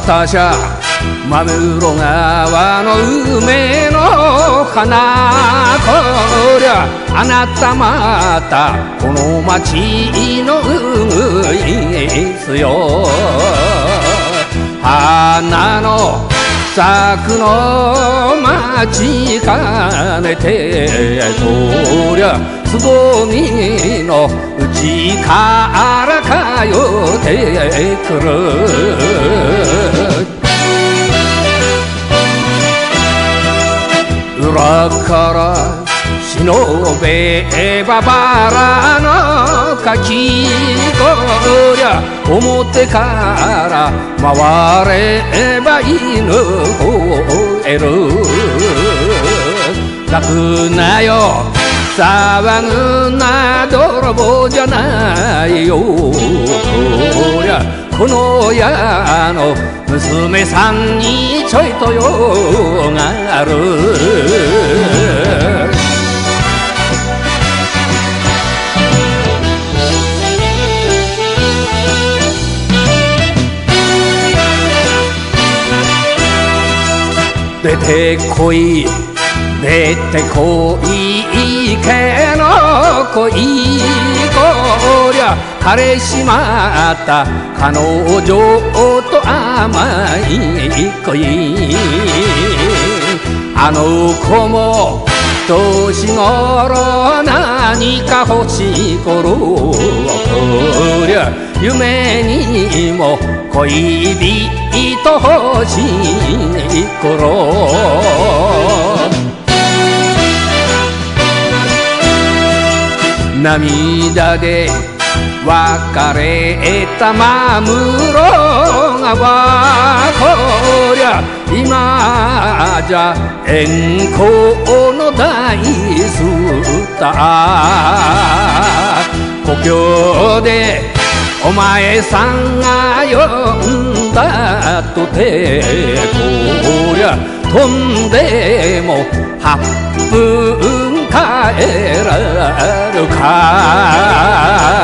私は真室川の梅の花、こりゃあなたまたこの町のういですよ。花の咲くの待ちかねて、こりゃつぼみの内から通ってくる。裏から忍べばバラの柿、こりゃ表から回れば犬吠える。泣くなよ騒ぐな泥棒じゃないよ、こりゃこの家の娘さんにちょいと用がある。出てこい出てこい池の恋、こりゃ彼氏また彼女と甘い恋。あの子も年頃何か欲しい頃、こりゃ夢にも恋人欲しい頃。涙で別れた真室川、こりゃ今じゃ遠行の大スター。故郷でお前さんが呼んだとて、こりゃ飛んでも8分帰られるか。